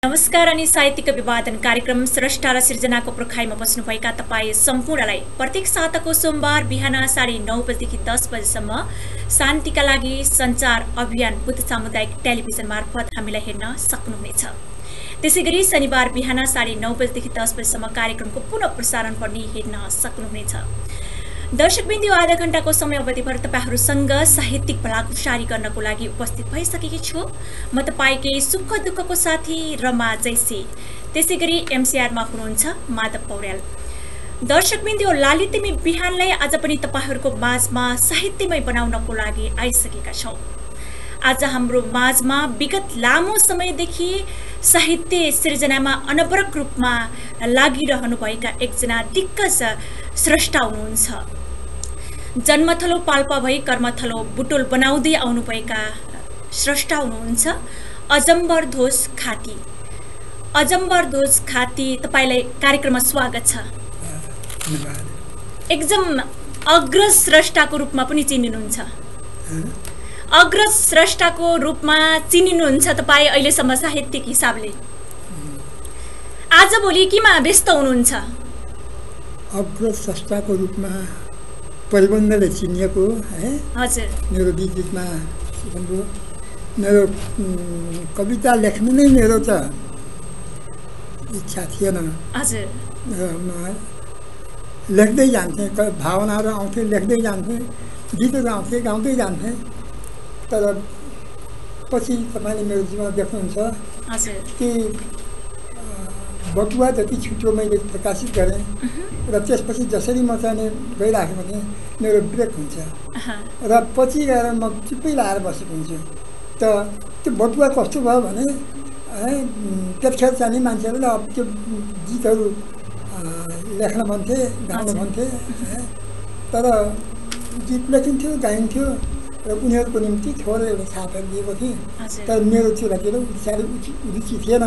नमस्कार अनि साहित्यिक विवादन कार्यक्रम स्रष्टा र सृजनाको प्रखाइमा बस्नुभएका तपाईँ सम्पूर्णलाई प्रत्येक साताको सोमबार बिहान 9:30 बजेदेखि 10 बजेसम्म शान्तिका लागि सञ्चार अभियान बुद्ध सामुदायिक टेलिभिजन मार्फत हामीलाई हेर्न सक्नुहुनेछ। त्यसैगरी शनिबार बिहान 9:30 बजेदेखि 10 बजेसम्म कार्यक्रमको पुनः प्रसारण पनि हेर्न सक्नुहुनेछ। दर्शकबिन्दु आधा घण्टाको समय अवधिभर तपाईहरूसँग साहित्यिक भलाकुसारी गर्नको लागि उपस्थित भइसकेकी छु। म तपाईँकै सुख दुःखको साथी रमा जैसी। त्यसैगरी एमसीआरमा हुनुहुन्छ माधव पौड्याल। दर्शकबिन्दु लालित्यमय बिहानलाई आज पनि तपाईहरूको माझमा साहित्यमय बनाउनको लागि आइसकेका छौँ। आज हाम्रो माझमा विगत लामो समयदेखि साहित्य सृजनामा अनवरत रूपमा लागिरहनुभएका एकजना दिग्गज स्रष्टा हुनुहुन्छ। जन्मथलो पाल्पा भई कर्मथलो बुटोल बनाउँदै आउनुभएका स्रष्टा हुनुहुन्छ अजम्बर ध्वज खाती। अजम्बर ध्वज खाती, तपाईलाई कार्यक्रममा स्वागत छ। एकदम अग्रज स्रष्टाको रूपमा पनि चिनिनुहुन्छ। अग्रज स्रष्टाको रूपमा चिनिनुहुन्छ तपाईँ अहिलेसम्म साहित्यिक हिसाबले। आजभोलि केमा व्यस्त हुनुहुन्छ? अग्रज स्रष्टाको रूपमा परिबन्धले चिनिएको है। हजुर। मेरो बिचमा मेरो कविता लेख्नु नै मेरो त इच्छा थिएन। हजुर। लेख्दै जान्थेँ, भावनाहरू आउँथे, लेख्दै जान्थेँ, गीतहरू आउँथे, गाउँदै जान्थेँ। तर पछि तपाईँले मेरो जीवनमा देख्नुहुन्छ कि बटुवा जति छिटो मैले प्रकाशित गरेँ र त्यसपछि जसरी म चाहिँ गइराखेको थिएँ मेरो ब्रेक हुन्छ र पछि गएर म चुप्पै लाएर बसेको हुन्छु। त त्यो बटुवा कस्तो भयो भने त्यतिखेर चाहिँ मान्छेहरूले अब त्यो गीतहरू लेख्न भन्थे, गाउन भन्थे। तर गीत लेखिन्थ्यो, गाइन्थ्यो र उनीहरूको निम्ति थोरै एउटा छापहरू दिएको थिएँ। तर मेरो चुरातिर साह्रै रुचि थिएन।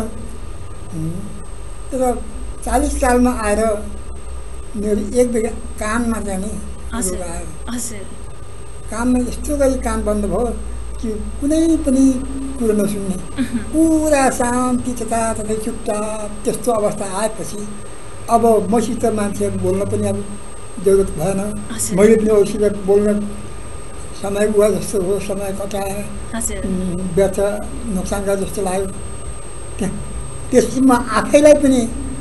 तर 40 सालमा आएर मेरो एक बेला कानमा जाने रोग आयो। कानमा यस्तो गरी कान बन्द भयो कि कुनै पनि कुरो नसुन्ने, पुरा शान्ति तथा चुपचाप त्यस्तो अवस्था आएपछि अब मसित मान्छेहरू बोल्न पनि अब जरुरत भएन। मैले पनि अरूसित बोल्न समय उहाँ जस्तो हो, समय कटाएर व्यर्थ नोक्सान गरे जस्तो लाग्यो। त्यसपछि म आफैलाई पनि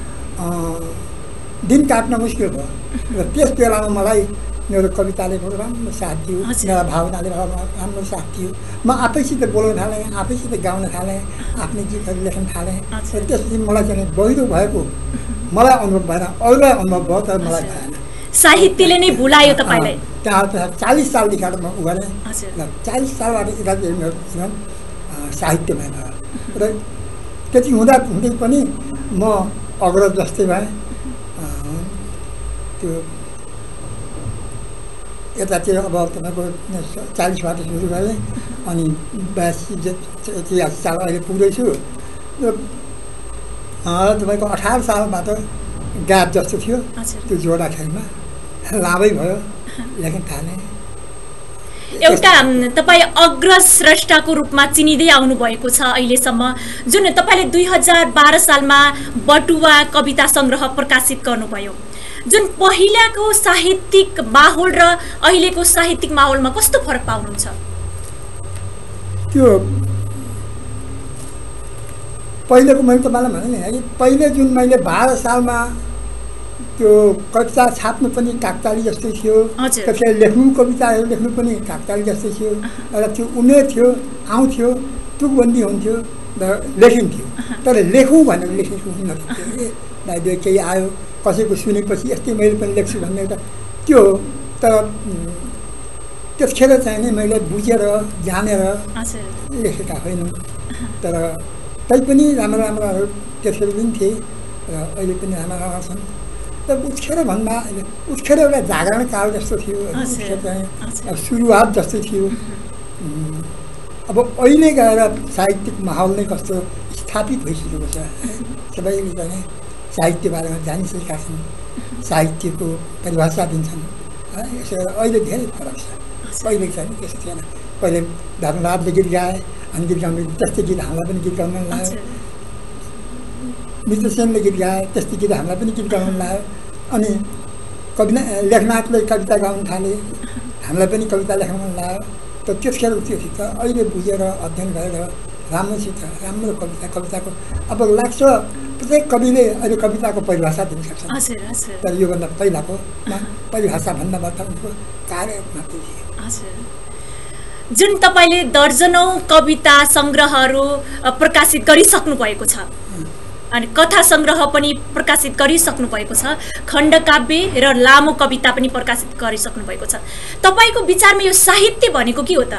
दिन काट्न मुस्किल भयो र त्यस बेलामा मलाई मेरो कविताले बहुत राम्रो साथ दियो, मेरा भावनाले राम्रो साथ दियो। म आफैसित बोल्न थालेँ, आफैसित गाउन थालेँ, आफ्नै गीतहरू लेख्न थालेँ। र त्यसपछि मलाई चाहिँ बहिरो भएको मलाई अनुभव भएन, अरूलाई अनुभव भयो तर मलाई भएन। साहित्यले नै भुलायो तपाईलाई। त्यहाँ 40 सालदेखि म उगेँ र 40 सालबाट यता मेरो जीवन साहित्यमय भयो। र त्यति हुँदै पनि म अग्रज जस्तै भएँ। त्यो यतातिर अब तपाईँको 40बाट सुरु गरेँ अनि 82 साल अहिले पुग्दैछु। र तपाईँको 18 सालबाट ग्याप जस्तो थियो, त्यो जोडा खेलमा लामै भयो, लेख्न थालेँ। एउटा तपाईँ अग्रज स्रष्टाको रूपमा चिनिँदै आउनुभएको छ अहिलेसम्म, जुन तपाईँले 2012 सालमा बटुवा कविता सङ्ग्रह प्रकाशित गर्नुभयो। जुन पहिलाको साहित्यिक माहौल र अहिलेको साहित्यिक माहौलमा कस्तो फरक पाउनुहुन्छ? त्यो पहिलेको मैले तपाईँलाई भने नि, पहिले जुन मैले 12 सालमा त्यो कविता छाप्नु पनि काकताली जस्तै थियो, त्यसलाई लेख्नु कविताहरू लेख्नु पनि काकताली जस्तै थियो। र त्यो उमेर थियो, आउँथ्यो, तुकबन्दी हुन्थ्यो र लेखिन्थ्यो। तर लेखौँ भनेर लेखेको हुन्थ्यो। भाइ केही आयो, कसैको सुनेपछि यस्तै मैले पनि लेख्छु भन्ने एउटा त्यो हो। तर त्यतिखेर चाहिँ नि मैले बुझेर जानेर लेखेका होइनौँ। तर तैपनि राम्रो राम्राहरू त्यसरी पनि थिए र अहिले पनि राम्रा छन्। त उत्खेर भन्दा उत्खेर एउटा जागरण काल जस्तो थियो, चाहिँ सुरुवात जस्तो थियो। अब अहिले गएर साहित्यिक माहौल नै कस्तो स्थापित भइसकेको छ। सबैले चाहिँ साहित्य बारेमा जानिसकेका छन्, साहित्यको परिभाषा दिन्छन्। यसो अहिले धेरै फरक छ। पहिले चाहिँ त्यस्तो थिएन। पहिले धर्मराजले गीत गाए अनि गीत गाउने त्यस्तै गीत हामीलाई पनि गीत गाउन लाग्यो। मित्र सेनले गीत गाए, त्यस्तै गीत हामीलाई पनि गीत गाउन लाग्यो। अनि लेखनाथले कविता गाउन थाले, हामीलाई पनि कविता लेख्न मन लाग्यो। त त्यसखेर त्योसित अहिले बुझेर अध्ययन गरेर राम्रोसित राम्रो कविताको अब लाग्छ प्रत्येक कविले अहिले कविताको परिभाषा दिन सक्छन्। तर योभन्दा पहिलाको परिभाषा भन्दाबाट उनको कार्य मात्रै थियो। जुन तपाईँले दर्जनौं कविता सङ्ग्रहहरू प्रकाशित गरिसक्नु भएको छ अनि कथा सङ्ग्रह पनि प्रकाशित गरिसक्नु भएको छ, खण्डकाव्य र लामो कविता पनि प्रकाशित गरिसक्नु भएको छ। तपाईँको विचारमा यो साहित्य भनेको के हो त?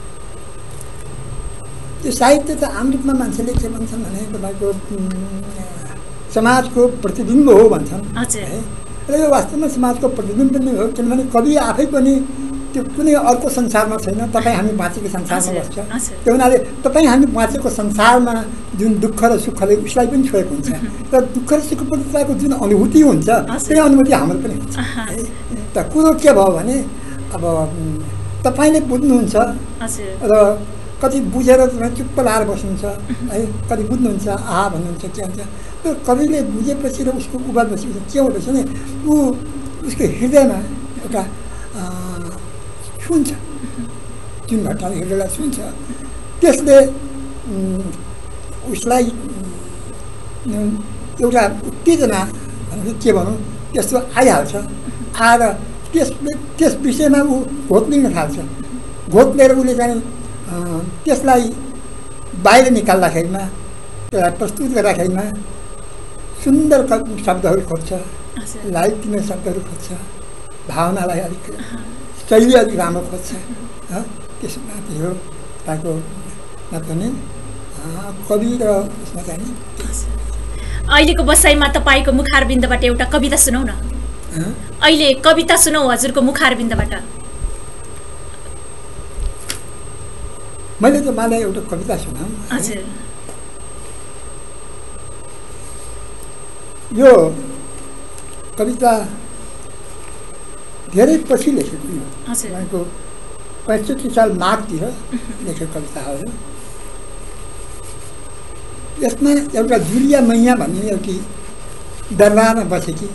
यो साहित्य त आम रूपमा मान्छेले के भन्छन् भने तपाईँको समाजको प्रतिबिम्ब हो भन्छन् है। र यो वास्तवमा समाजको प्रतिबिम्ब नै हो, किनभने कवि आफै पनि त्यो कुनै अर्को संसारमा छैन, तपाईँ हामी बाँचेको संसारमा बस्छ। त्यो हुनाले तपाईँ हामी बाँचेको संसारमा जुन दुःख र सुखले उसलाई पनि छोएको हुन्छ, र दुःख र सुखप्रतिको जुन अनुभूति हुन्छ त्यही अनुभूति हाम्रो पनि हुन्छ। त कुरो के भयो भने अब तपाईँले बुझ्नुहुन्छ र कति बुझेर तपाईँ चुप्प लाएर बस्नुहुन्छ है, कति बुझ्नुहुन्छ आहा भन्नुहुन्छ के हुन्छ। त्यो कविले बुझेपछि र उसको उबाल्पछि के हुँदैछ भने उसको हृदयमा एउटा छुन्छ, जुन घटनाले हृदयलाई छुन्छ, त्यसले उसलाई एउटा उत्तेजना के भनौँ त्यस्तो आइहाल्छ। आएर त्यस विषयमा ऊ घोत्लिन थाल्छ। घोत्लेर उसले चाहिँ त्यसलाई बाहिर निकाल्दाखेरिमा, त्यसलाई प्रस्तुत गर्दाखेरिमा सुन्दर शब्दहरू खोज्छ, लाइटिने शब्दहरू खोज्छ, भावनालाई अलिक शैली अलिक राम्रो खोज्छ। त्यसमा त्यो तपाईँको पनि कवि र उसमा चाहिँ अहिलेको बसाइमा तपाईँको मुखारबिन्दबाट एउटा कविता सुनाउ न। अहिले कविता सुनाउ हजुरको मुखारबिन्दबाट। मैले त मलाई एउटा कविता सुनाऊ। यो कविता धेरै पछि लेखेको यो, तपाईँको 65 साल माघतिर लेखेको कविता हो। यसमा एउटा जुलिया मैया भन्ने एउटी दरबारमा बसेकी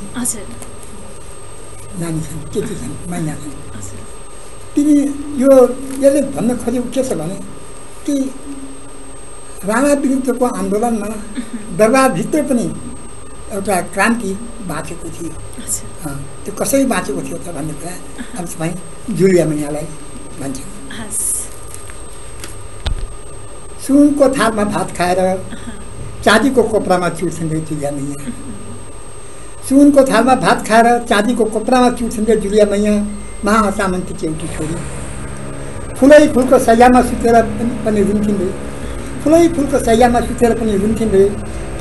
नानी छन्, केटी छन्, मैया छन्। तिनी यो यसले भन्न खोजेको के छ भने कि राणा विरुद्धको आन्दोलनमा दरबारभित्र पनि एउटा क्रान्ति बाँचेको थियो। त्यो कसरी बाँचेको थियो त भन्ने कुरा अब तपाईँ जुलिया मैयालाई भन्छन्। सुनको थालमा भात खाएर चाँदीको कोप्रामा चुड्छन् जुलिया मैया। सुनको थालमा भात खाएर चाँदीको कोप्रामा चुड्छन् जुलिया मैया, महासामन्तीकी एउटी छोरी। फुलै फुलको सय्यामा सुतेर पनि रुन्थिन् रे, फुलै फुलको सय्यामा सुतेर पनि रुन्थिन् रे।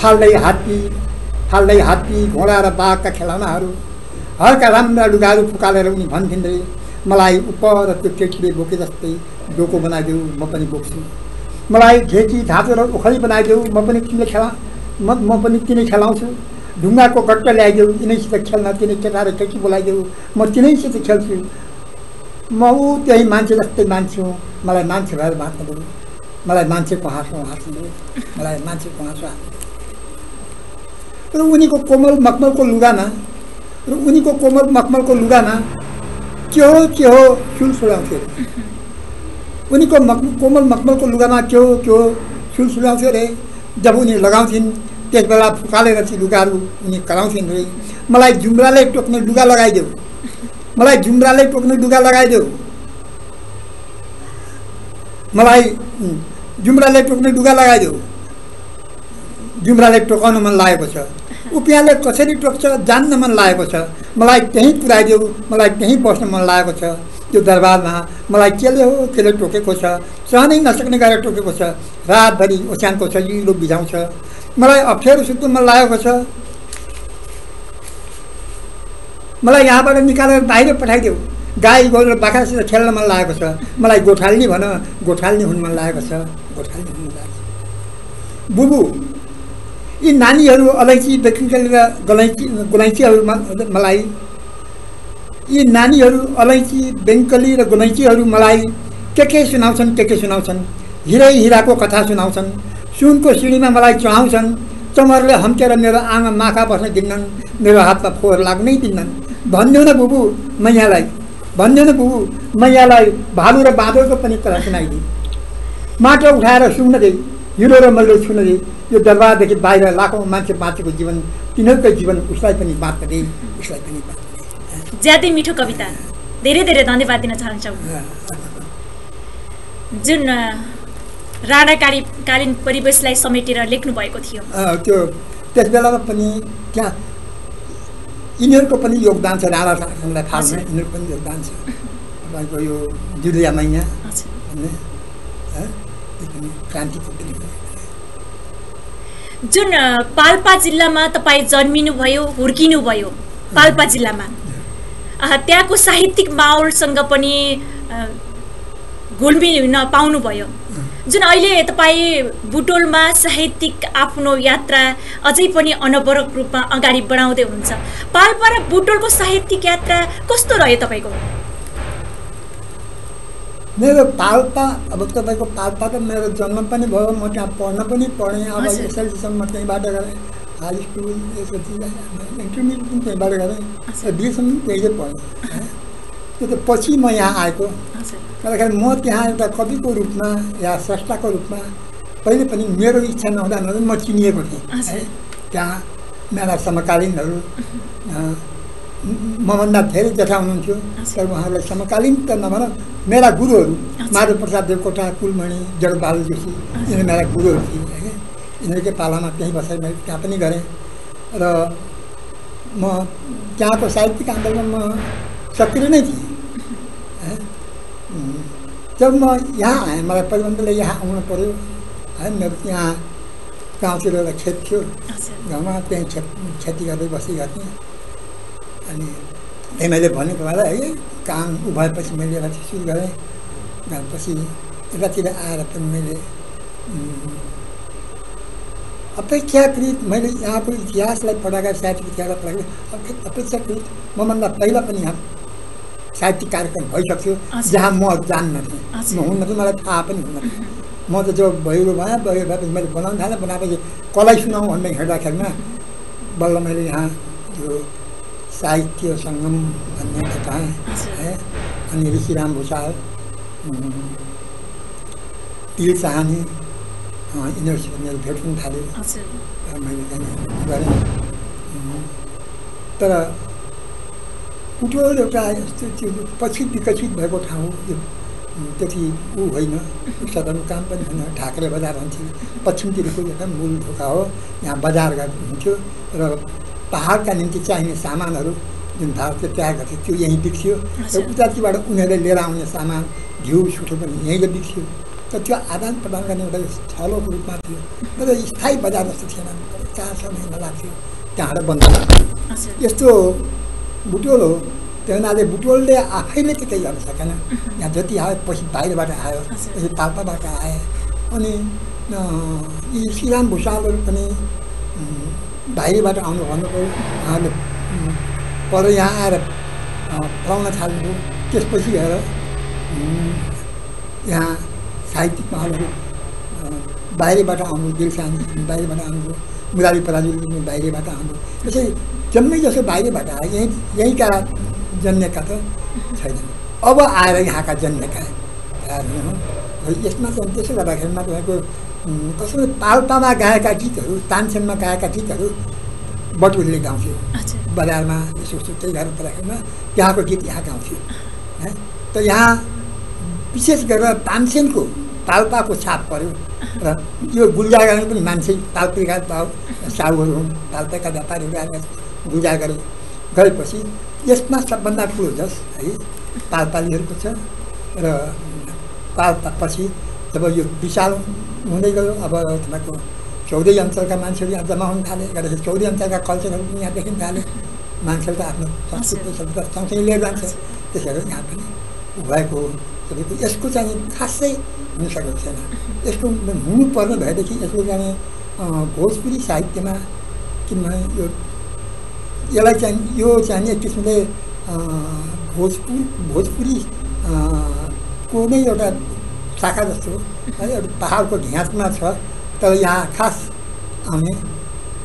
फाल्दै हात्ती घोडा र बाघका खेलौनाहरू, हरका राम्रा लुगाहरू फुकालेर उनी भन्थिन् रे, मलाई उप र त्यो केटीले बोके जस्तै डोको बनाइदेऊ, म पनि बोक्छु। मलाई ढेकी धाँचो र ओखली बनाइदेऊ, म पनि तिनै खेलाउँछु। ढुङ्गाको गट्टा ल्याइदेऊ, यिनैसित खेल्न, तिनै केटा र केटी बोलाइदेऊ, म तिनैसित खेल्छु। म त्यही मान्छे जस्तै मान्छे हुँ, मलाई मान्छे भएर बाँच्न देऊ, मलाई मान्छेको हाँसो हाँस्नु देऊ, मलाई मान्छेको हाँसो हाँस्नु। र उनीको कोमल मखमलको लुगामा के हो सुलसुलाउँथ्यो। उनीको कोमल मखमलको लुगामा के हो सुलसुलाउँथ्यो रे। जब उनी लगाउँथिन् त्यस बेला फुकालेर चाहिँ लुगाहरू उनी कराउँथिन् रे। मलाई जुम्राले टोक्ने लुगा लगाइदेऊ, मलाई जुम्राले टोक्ने लुगा लगाइदेऊ, मलाई जुम्राले टोक्ने लुगा लगाइदेऊ। जुम्राले टोकाउन मन लागेको छ, उपियाँले कसरी टोक्छ जान्न मन लागेको छ। मलाई त्यहीँ पुऱ्याइदेऊ, मलाई त्यहीँ बस्न मन लागेको छ। त्यो दरबारमा मलाई केले टोकेको छ, सहनै नसक्ने गरेर टोकेको छ। रातभरि ओछ्यानको सजिलो बिझाउँछ, मलाई अप्ठ्यारो सुत्नु मन लागेको छ। मलाई यहाँबाट निकालेर बाहिर पठाइदेऊ, गाई गोरु र बाख्रासित खेल्न मन लागेको छ। मलाई गोठाल्नी भन, गोठाल्नी हुन मन लागेको छ, गोठाल्नी हुन मन लागेको छ। बुबु, यी नानीहरू अलैँची बेकरी र गोलैँचीहरूमा मलाई, यी नानीहरू अलैँची बेङ्कली र गोलैँचीहरू मलाई के सुनाउँछन्, हिरै हिराको कथा सुनाउँछन्। सुनको सिँढीमा मलाई चढाउँछन्, चमरले हम्केर मेरो आमा माखा बस्न दिन्नन्, मेरो हातमा फोहोर लाग्नै दिन्नन्। भनिदेऊ न बुबु मैयालाई, भनिदेऊ न बुबु मैयालाई भालु र बाँदरको पनि कुरा सुनाइदिए। माटो उठाएर सुन्न दे, हिरो र मैले छुन दे। यो दरबारदेखि बाहिर लाखौँ मान्छे बाँचेको जीवन, तिनीहरूकै जीवन उसलाई पनि बाँच्न दे, उसलाई पनि बाँच्न दे। ज्यादै मिठो कविता, धेरै धेरै धन्यवाद दिन चाहन्छौँ। जुन राणाकालीन परिवेशलाई समेटेर लेख्नु भएको थियो, त्यो त्यस बेलामा पनि त्यहाँ यिनीहरूको पनि योगदान छ। राणा शासनलाई फाल्न यिनीहरूको पनि योगदान छ। तपाईँको यो जुलिया मैया भन्ने क्रान्तिको पनि। जुन पाल्पा जिल्लामा तपाईँ जन्मिनुभयो, हुर्किनुभयो पाल्पा जिल्लामा, त्यहाँको साहित्यिक माहौलसँग पनि घुलमिल पाउनुभयो। जुन अहिले तपाईँ बुटोलमा साहित्यिक आफ्नो यात्रा अझै पनि अनवरत रूपमा अगाडि बढाउँदै हुनुहुन्छ। पाल्पा र बुटोलको साहित्यिक यात्रा कस्तो रह्यो तपाईँको? मेरो पाल्पा, अब तपाईँको पाल्पा त मेरो जन्म पनि भयो, म त्यहाँ पढ्न पनि पढेँ। अब एसएलसीसम्म त्यहीँबाट गरेँ, हाई स्कुल यसपछि इन्टरमिडिएट पनि त्यहीँबाट गरेँ, बिएसम्म त्यहीँ पढेँ। त्यो त पछि म यहाँ आएको। गर्दाखेरि म त्यहाँ एउटा कविको रूपमा या स्रष्टाको रूपमा पहिले पनि मेरो इच्छा नहुँदा म चिनिएको थिएँ। त्यहाँ मेरा समकालीनहरू मभन्दा धेरै जेठा हुनुहुन्थ्यो, तर उहाँहरूलाई समकालीन त नभन, मेरा गुरुहरू माधव प्रसाद देवकोटा, कुलमणि, जगबहादुर जोशी, यिनीहरू मेरा गुरुहरू थिए। यिनीहरूकै पालामा त्यहीँ बसेर मैले त्यहाँ पनि गरेँ। र म त्यहाँको साहित्यिक आन्दोलनमा म सक्रिय नै थिएँ। जब म यहाँ आएँ, मलाई परिबन्धले यहाँ आउनु पऱ्यो है। मेरो यहाँ गाउँतिर एउटा खेत थियो, गाउँमा त्यहीँ खेती गर्दै बसेका थिएँ। अनि त्यही मैले भनेको भएर है काम उभएपछि मैले एउटा सुरु गरेँ। पछि यतातिर आएर पनि मैले अपेक्षाकृत मैले यहाँको इतिहासलाई पढाएको, साहित्यिक इतिहासलाई पढाएको अपेक्षाकृत मभन्दा पहिला पनि यहाँ साहित्यिक कार्यक्रम भइसक्थ्यो जहाँ म जान्नथेँ, म हुन्न थिएँ, मलाई थाहा पनि हुन्न थियो। म त जब बहिरो भएपछि मैले बनाउन थालेँ। बनाएपछि कसलाई सुनाउँ भन्दै हिँड्दाखेरिमा बल्ल मैले यहाँ यो साहित्य सङ्गम भन्ने बताएँ है। अनि ऋषिराम भुसाल, तिल चाहनी, यिनीहरूसित मेरो भेट हुन थाल्यो। मैले त्यहाँ गरेँ। तर बुटवल एउटा यस्तो पछि विकसित भएको ठाउँ हो। यो त्यति होइन, सदरमुकाम पनि होइन, ढाक्रे बजार हुन्थ्यो। पश्चिमतिरको एउटा मूल ढोका हो। यहाँ बजार हुन्थ्यो र पहाडका निम्ति चाहिने सामानहरू जुन भारतले तयार गर्थ्यो त्यो यहीँ बिक्थ्यो। र उतातिबाट उनीहरूले लिएर आउने सामान, घिउ सुठो पनि यहीँले बिक्थ्यो। तर त्यो आदान प्रदान गर्ने एउटा स्थलको रूपमा थियो। तर स्थायी बजार जस्तो थिएन, 4-6 महिना लाग्थ्यो त्यहाँबाट बन्द लाग्थ्यो। यस्तो बुटवल हो। त्यो हुनाले बुटवलले आफैले त केही गर्न सकेन। यहाँ जति आयो पछि बाहिरबाट आयो, पछि पाल्पाबाट आए। अनि यी श्रीराम भुसालहरू पनि बाहिरबाट आउनु भन्नुभयो। उहाँले पर यहाँ आएर पढाउन थाल्नुभयो। त्यसपछि गएर यहाँ साहित्यिक माहौलहरू बाहिरबाट आउनु, दिलसानी बाहिरबाट आउनुभयो, मुरारी पराजुली बाहिरबाट आउनुभयो। त्यसै जम्मै जसो बाहिरबाट आए। यहीँका जन्मेका त छैन, अब आएर यहाँका जन्मेका हो। यसमा चाहिँ त्यसो गर्दाखेरिमा तपाईँको कसैले पाल्पामा गाएका गीतहरू, तानसेनमा गाएका गीतहरू बटुलले गाउँथ्यो। बजारमा यसो त्यही गरेर पर्दाखेरिमा त्यहाँको गीत यहाँ गाउँथ्यो है। त यहाँ विशेष गरेर तानसेनको पाल्पाको छाप पऱ्यो। र यो गुल्जा गर्ने पनि मान्छे पाल्पाका साहुहरू हुन्, पाल्पाका व्यापारीहरू आएर गुल्जा गरेपछि यसमा सबभन्दा ठुलो जस है पाल्पालीहरूको छ। र पाल्पापछि जब यो विशाल हुँदै गयो, अब तपाईँको 14 अञ्चलका मान्छेहरू यहाँ जम्मा हुन थाले। गर्दाखेरि 14 अञ्चलका कल्चरहरू पनि यहाँ देखिन थाले। मान्छेले त आफ्नो संस्कृति सभ्यता सँगसँगै लिएर जान्छ। त्यसैले यहाँ पनि भएको तपाईँको यसको चाहिँ खासै हुन सकेको छैन। यसको हुनुपर्ने भएदेखि यसको चाहिँ भोजपुरी साहित्यमा, किनभने यसलाई चाहिँ यो चाहिँ एक किसिमले भोजपुरी को नै एउटा शाखा जस्तो हो है। एउटा पहाडको घ्याँचमा छ, तर यहाँ खास आउने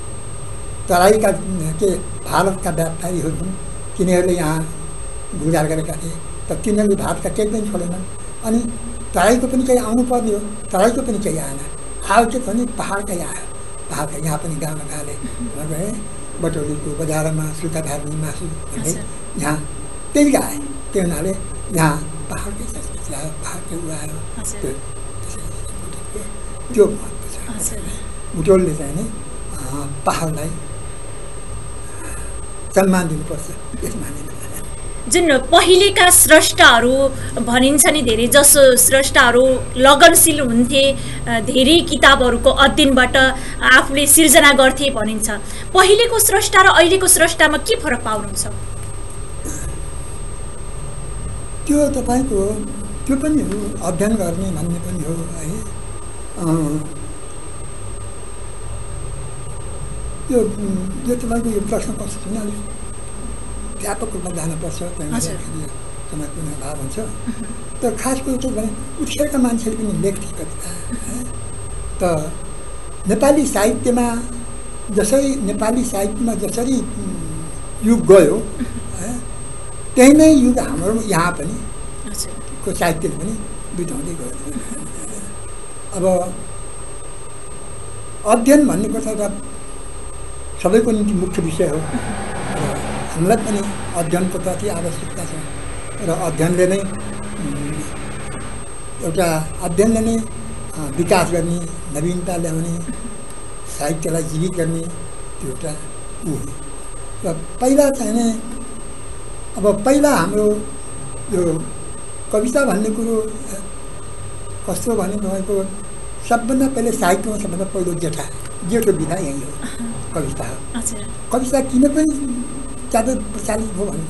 तराईका के भारतका व्यापारीहरू हुन्, तिनीहरूले यहाँ गुजारा गरेका थिए। तर तिनीहरूले भारतका केही पनि छोडेनन्। अनि तराईको पनि केही आउनु पर्ने हो, तराईको पनि केही आएन। आयो के भने पहाडकै आयो। पहाडका यहाँ पनि गाउँमा गए बटौलीको बजारमा सुक्खा धार्ने मासु भन्दै यहाँ त्यही आए। त्यही हुनाले यहाँ पहाडकै संस्कृति आयो, पहाडकै उ आयो। त्यो महत्त्व छ। बुटवलले चाहिँ नि पहाडलाई सम्मान दिनुपर्छ यसमा। जुन पहिलेका स्रष्टाहरू भनिन्छ नि, धेरै जसो स्रष्टाहरू लगनशील हुन्थे, धेरै किताबहरूको अध्ययनबाट आफूले सिर्जना गर्थे भनिन्छ। पहिलेको स्रष्टा र अहिलेको स्रष्टामा के फरक पाउनुहुन्छ? त्यो तपाईँको त्यो पनि हो, अध्ययन गर्ने भन्ने पनि हो है। यो तपाईँको यो प्रश्न पर्छ भने अलिक व्यापक रूपमा जानुपर्छ, त्यहाँनिर समय कुनै अभाव हुन्छ। तर खास कुरो के भने उठेका मान्छेले पनि लेख्थे कविता। त नेपाली साहित्यमा जसरी युग गयो त्यही नै युग हाम्रो यहाँ पनि को साहित्यले पनि बिताउँदै गयो। अब अध्ययन भन्ने कुरा त सबैको निम्ति मुख्य विषय हो। हामीलाई पनि अध्ययनको त अति आवश्यकता छ र अध्ययनले नै विकास गर्ने, नवीनता ल्याउने, साहित्यलाई जीवित गर्ने त्यो एउटा ऊ हो। र पहिला चाहिँ नै पहिला हाम्रो यो कविता भन्ने कुरो कस्तो भने तपाईँको सबभन्दा पहिले साहित्यमा सबभन्दा पहिलो जेठो विधा यही हो, कविता हो। कविता किन पनि ज्यादा प्रचारित भयो भने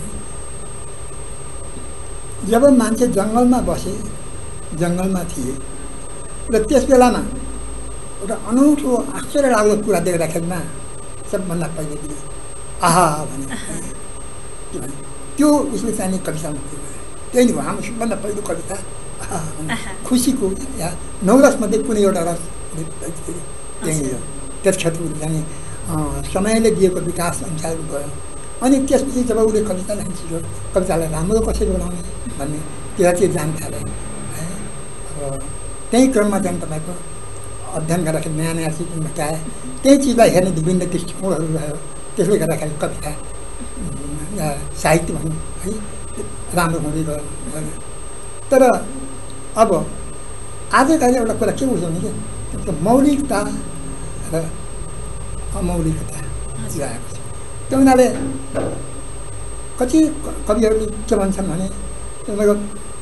जब मान्छे जङ्गलमा बसे, जङ्गलमा थिए र त्यस बेलामा एउटा अनौठो आश्चर्य लाग्दो कुरा देख्दाखेरिमा सबभन्दा पहिले पनि आहा भने त्यो उसले चाहिने कवितामा पुग्यो। त्यही नै हो हाम्रो सबभन्दा पहिलो कविता आहा भने खुसीको या नौरसमध्ये कुनै एउटा रस त्यही हो। त्यस क्षेत्रले जाने समयले दिएको विकास अनुसार गयो। अनि त्यसपछि जब उसले कविता लेख्नु, कवितालाई राम्रो कसरी बनाउने भन्ने त्यही जान थाले है। अब त्यही क्रममा चाहिँ तपाईँको अध्ययन गर्दाखेरि नयाँ नयाँ चिज भेटाए, त्यही चिजलाई हेर्ने विभिन्न दृष्टिकोणहरू रह्यो। त्यसले गर्दाखेरि कविता या साहित्य भनौँ है राम्रो हुँदै गयो। तर अब आजकल एउटा कुरा के बुझ्नु कि मौलिकता र अमौलिकता आएको छ। त्यो हुनाले कति कविहरूले के भन्छन् भने तपाईँको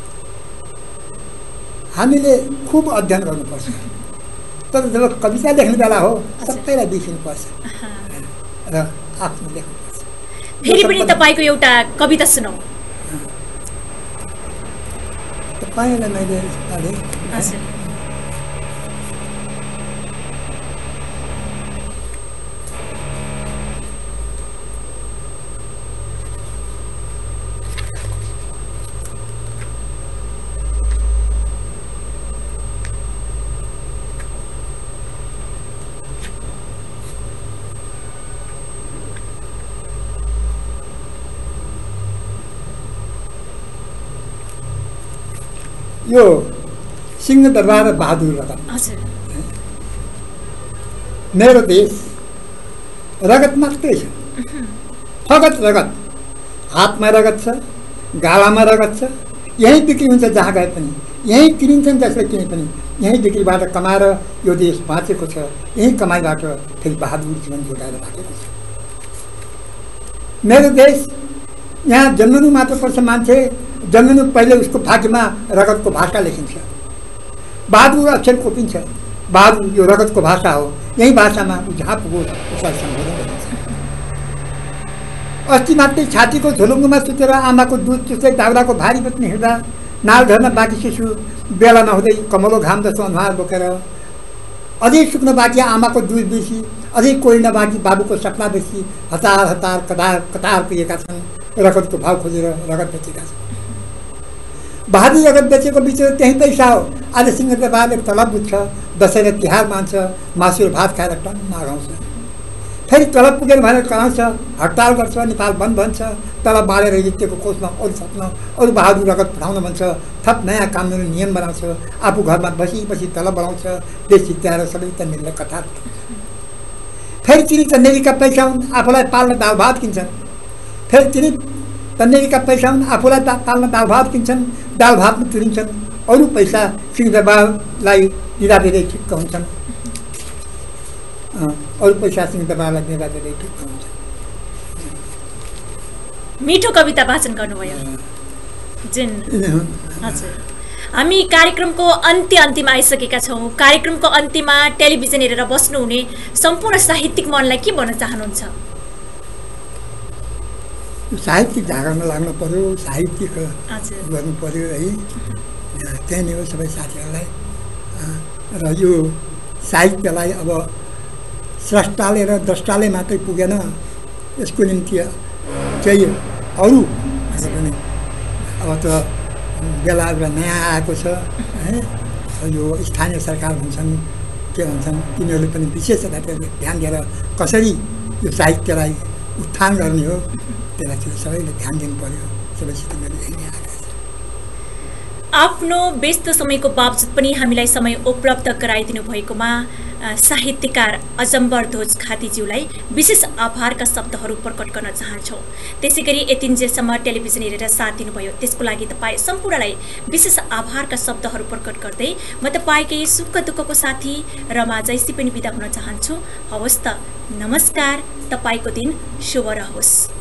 हामीले खुब अध्ययन गर्नुपर्छ, तर जब कविता लेख्ने बेला हो सबैलाई बिर्सिनुपर्छ र आफ्नो लेख्नुपर्छ। फेरि पनि तपाईँको एउटा कविता सुनाऊ। तपाईँलाई मैले यो सिंह दरबार बहादुर रगत। मेरो देश रगत मात्रै छ, फगत रगत, हातमा रगत छ, गालामा रगत छ। यहीँ बिक्री हुन्छ जहाँ गए पनि, यहीँ किनिन्छन् जसले किने पनि। यहीँ बिक्रीबाट कमाएर यो देश बाँचेको छ, यहीँ कमाइबाट फेरि बहादुर जीवन जोगाएर बाँचेको छ। मेरो देश यहाँ जन्मनु मात्र पर्छ मान्छे, जन्मनु पहिले उसको भाग्यमा रगतको भाषा लेखिन्छ, बहादुर अक्षर कोपिन्छ। बहादुर यो रगतको भाषा हो, यही भाषामा ऊ जहाँ पुगो उसलाई सम्बोधन गरिन्छ। अस्ति मात्रै छातीको झोलुङ्गोमा सुतेर आमाको दुध चुस्दै दाउराको भारी बत्ने हिँड्दा नाल झर्न बाँकी शिशु बेला नहुँदै कमलो घाम जस्तो अनुहार बोकेर, अझै सुक्न बाँकी आमाको दुध बिर्सी, अझै कोरिन बाँकी बाबुको सपना बेसी हतार हतार कतार पुगेका छन्, रगतको भाव खोजेर रगत बेचेका छन्। बहादुर रगत बेचेको बिचरा त्यही पैसा हो। आज सिंहदरबारले तलब बुझ्छ, दसैँ र तिहार मान्छ, मासु र भात खाएर टन्न आगाउँछ। फेरि तल पुगेन भनेर कराउँछ, हडताल गर्छ, नेपाल बन्द भन्छ, तल बाँडेर जितेको कोषमा अरू थप्न, अरू बहादुर रगत पठाउन भन्छ, थप नयाँ कानुनी नियम बनाउँछ, आफू घरमा बसी तल बढाउँछ, देश जित्याएर सबै त मिल्ने कथा। फेरि तिनी तन्नेरीका पैसा हुन्, आफूलाई पाल्न दाल भात किन्छन्। फेरि तिनी तन्नेरीका पैसा हुन्, आफूलाई पाल्न दाल भात किन्छन्, दाल भातमा तुरिन्छन्, अरू पैसा सिंहदरबारलाई दिँदा धेरै ठिक्क हुन्छन्, अरू पैसा सिंहदरबारलाई दिँदा धेरै ठिक्क हुन्छ। मिठो कविता वाचन गर्नुभयो जुन। हजुर, हामी कार्यक्रमको अन्त्यमा आइसकेका छौँ। कार्यक्रमको अन्त्यमा टेलिभिजन हेरेर बस्नुहुने सम्पूर्ण साहित्यिक मनलाई के भन्न चाहनुहुन्छ? साहित्यिक धारामा लाग्नु पर्यो, साहित्यिक गर्नु पर्यो है, त्यही नै हो सबै साथीहरूलाई। र यो साहित्यलाई अब स्रष्टाले र द्रष्टाले मात्रै पुगेन, यसको निम्ति चाहिँ अरू पनि अब त बेला नयाँ आएको छ है, यो स्थानीय सरकार भन्छन् के भन्छन्, तिनीहरूले पनि विशेष ध्यान दिएर कसरी यो साहित्यलाई उत्थान गर्ने हो त्यसलाई सबैले ध्यान दिनु पर्यो। सबैसित मेरो यही नै आग्रह छ। आफ्नो व्यस्त समयको बावजुद पनि हामीलाई समय उपलब्ध गराइदिनु भएकोमा साहित्यकार अजम्बर ध्वज खातीज्यूलाई विशेष आभारका शब्दहरू प्रकट गर्न चाहन्छौँ। त्यसै गरी यतिन्जेलसम्म टेलिभिजन हेरेर साथ दिनुभयो त्यसको लागि तपाईँ सम्पूर्णलाई विशेष आभारका शब्दहरू प्रकट गर्दै म तपाईँकै सुख दुःखको साथी रमा जैसी पनि बिदा हुन चाहन्छु। हवस् त, नमस्कार, तपाईँको दिन शुभ रहोस्।